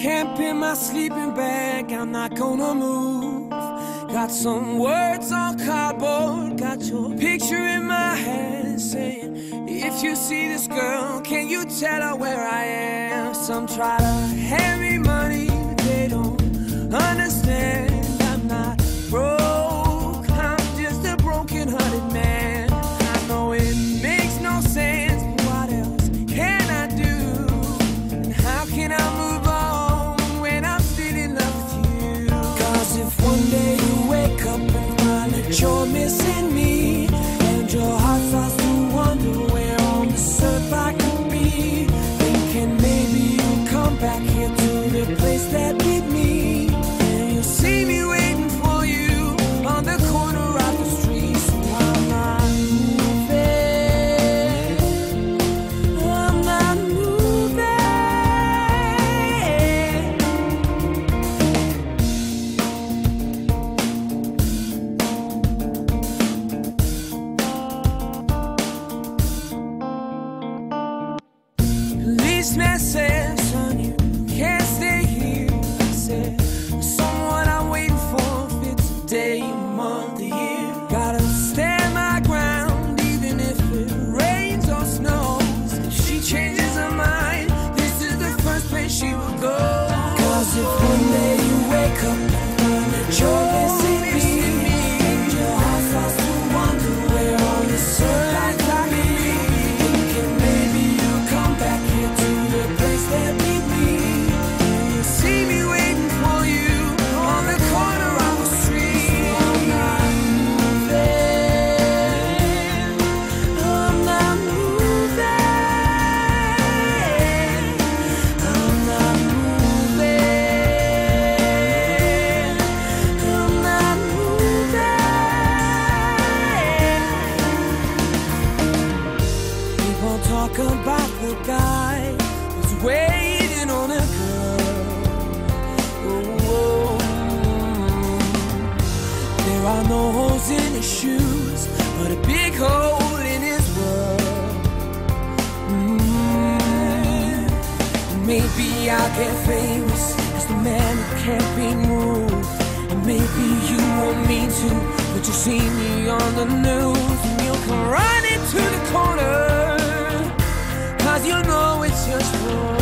camp in my sleeping bag, I'm not gonna move. Got some words on cardboard, got your picture in my hand, saying, if you see this girl, can you tell her where I am? Some try to hand me money, but they don't understand. I'm not broke, I'm just a broken-hearted man. I know it makes no sense, but what else can I do? And how can I move on when I'm still in love with you? Cause if one day you wake up and find that you're missing me, and your heart starts to wonder where on this earth I could be, thinking maybe you'll come back here to the place that beat me, and you'll see me waiting for you on the corner of the street. So I'm not moving, I'm not moving. Policeman said, son, you can't stay here. I said, someone I'm waiting for fits a day, a month, a year. Gotta stand my ground even if it rains or snows. If she changes her mind, this is the first place she will go. Cause if one day you wake up and find that you're missing me, and your heart starts to wonder where on this earth I could be, thinking maybe you'll come back here to the place that beat me, and you'll see me waiting for you on the corner of the street. So I'm not moving, I'm not moving, I'm not moving, I'm not moving. People talk about the guy who's waiting on a girl. Oh, there are no holes in his shoes, but a big hole in his world. Maybe I'll get famous as the man who can't be moved, and maybe you want me to, but you see me on the news, and you'll come running to the corner, cause you know it's just for